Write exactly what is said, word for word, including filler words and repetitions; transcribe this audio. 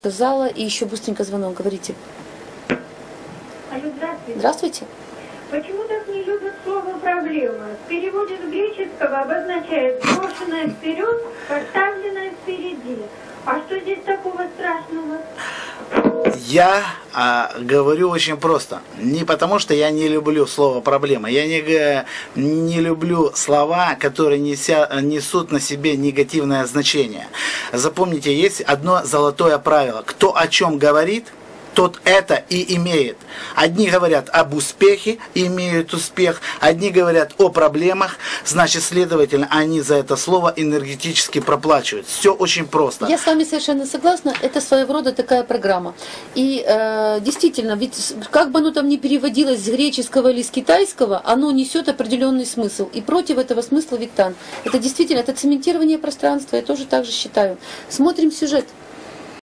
Сказала, и еще быстренько звонок, говорите. Алло, здравствуйте. Здравствуйте. Почему так не любят слово «проблема»? В переводе с греческого обозначает брошенное вперед, поставленное впереди. А что здесь такого страшного? Я а, говорю очень просто. Не потому, что я не люблю слово «проблема». Я не, не люблю слова, которые неся, несут на себе негативное значение. Запомните, есть одно золотое правило. Кто о чем говорит, тот это и имеет. Одни говорят об успехе и имеют успех, одни говорят о проблемах, значит, следовательно, они за это слово энергетически проплачивают. Все очень просто. Я с вами совершенно согласна, это своего рода такая программа. И э, действительно, ведь как бы оно там ни переводилось с греческого или с китайского, оно несет определенный смысл. И против этого смысла виктан. Это действительно, это цементирование пространства, я тоже так же считаю. Смотрим сюжет.